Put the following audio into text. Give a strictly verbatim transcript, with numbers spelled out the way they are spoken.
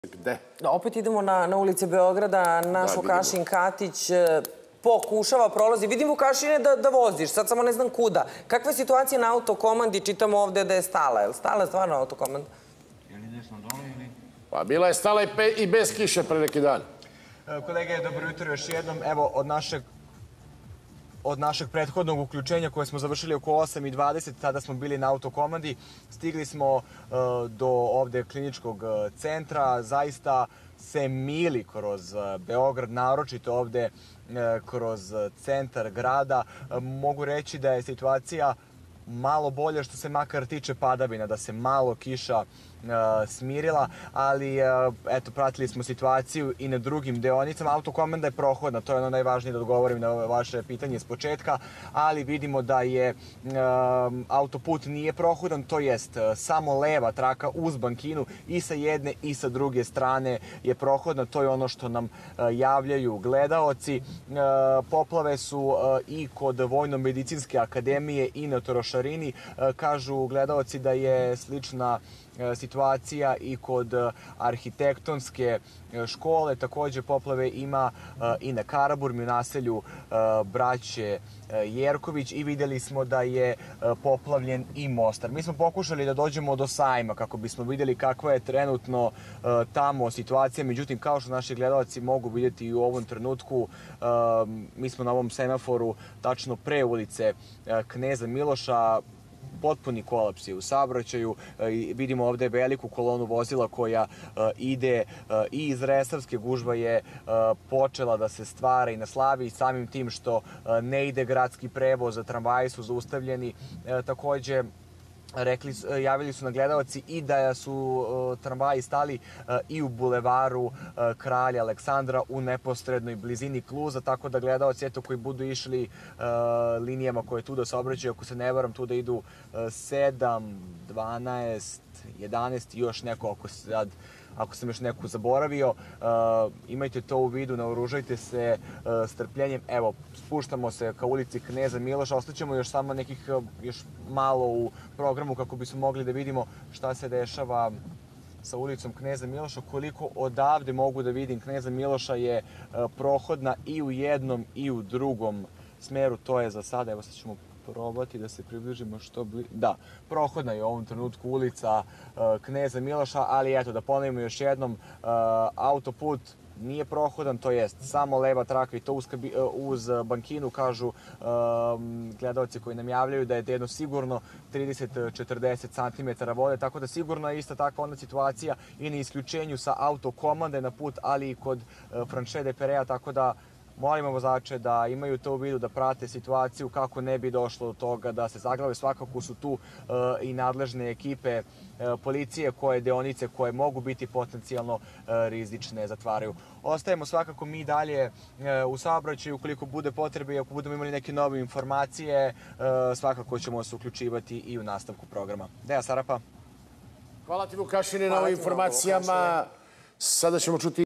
Gde? Opet idemo na, na ulice Beograda. Naš Vukašin Katić pokušava, prolazi. Vidim, Vukašine, da, da voziš. Sad samo ne znam kuda. Kakva je situacija na autokomandi? Čitamo ovde da je stala. Je li stala stvarno autokomanda? Je li desno dole ili... Pa bila je stala i, pe, i bez kiše pre neki dan. Kolege, dobro jutro još jednom. Evo, od našeg od našeg prethodnog uključenja koje smo završili oko osam i dvadeset, tada smo bili na autokomandi, stigli smo uh, do ovde kliničkog centra, zaista se mili kroz uh, Beograd, naročito ovde uh, kroz centar grada. Uh, mogu reći da je situacija malo bolje što se makar tiče padavina, da se malo kiša uh, smirila, ali uh, eto, pratili smo situaciju i na drugim deonicama. Autokomanda je prohodna, to je ono najvažnije da odgovorim na vaše pitanje s početka, ali vidimo da je uh, autoput nije prohodan, to jest uh, samo leva traka uz bankinu i sa jedne i sa druge strane je prohodna, to je ono što nam uh, javljaju gledaoci. Uh, poplave su uh, i kod Vojno-medicinske akademije i na Torošarini. Uh, kažu gledaoci da je slična situacija i kod arhitektonske škole. Takođe poplave ima i na Karaburmi u naselju braće Jerković i videli smo da je poplavljen i Mostar. Mi smo pokušali da dođemo do Sajma kako bismo videli kakva je trenutno tamo situacija. Međutim, kao što naši gledalci mogu vidjeti i u ovom trenutku, mi smo na ovom semaforu tačno pre ulice Kneza Miloša. Potpuni kolaps je u saobraćaju. Vidimo ovde veliku kolonu vozila koja ide i iz Resavske. Gužva je počela da se stvara i na Slaviji, samim tim što ne ide gradski prevoz, tramvaji su zaustavljeni. Takođe, Rekli, javili su na gledalci i da su uh, tramvaji stali uh, i u bulevaru uh, Kralja Aleksandra u neposrednoj blizini Kluza, tako da gledalci eto, koji budu išli uh, linijama koje tu da se obraćaju, ako se ne varam, tu da idu uh, sedam, dvanaest, jedanaest i još neko, ako sad ako sam još neku zaboravio, uh, imajte to u vidu, naoružajte se uh, strpljenjem. Evo, spuštamo se ka ulici Kneza Miloša, ostaćemo još samo nekih, uh, još malo u programu kako bismo mogli da vidimo šta se dešava sa ulicom Kneza Miloša. Koliko odavde mogu da vidim, Kneza Miloša je uh, prohodna i u jednom i u drugom smeru, to je za sada, evo sad ćemo probati da se približimo što bliže. Da, prohodna je u ovom trenutku ulica uh, Kneza Miloša, ali eto, da ponovimo još jednom, uh, autoput nije prohodan, to jest samo leva traka i to uz, uz bankinu, kažu um, gledalci koji nam javljaju da je jedno sigurno trideset do četrdeset centimetara vode, tako da sigurno je ista takva onda situacija i na isključenju sa autokomande na put, ali i kod uh, Franche de Perea, tako da molimo vozače da imaju to u vidu, da prate situaciju kako ne bi došlo do toga da se zaglave. Svakako su tu uh, i nadležne ekipe uh, policije koje deonice koje mogu biti potencijalno uh, rizične zatvaraju. Ostajemo svakako mi dalje uh, u saobraćaju ukoliko bude potrebe i ako budemo imali neke nove informacije, uh, svakako ćemo se uključivati i u nastavku programa. Deja Sarapa. Hvala ti, Vukašine, na ovim informacijama. Sada ćemo čuti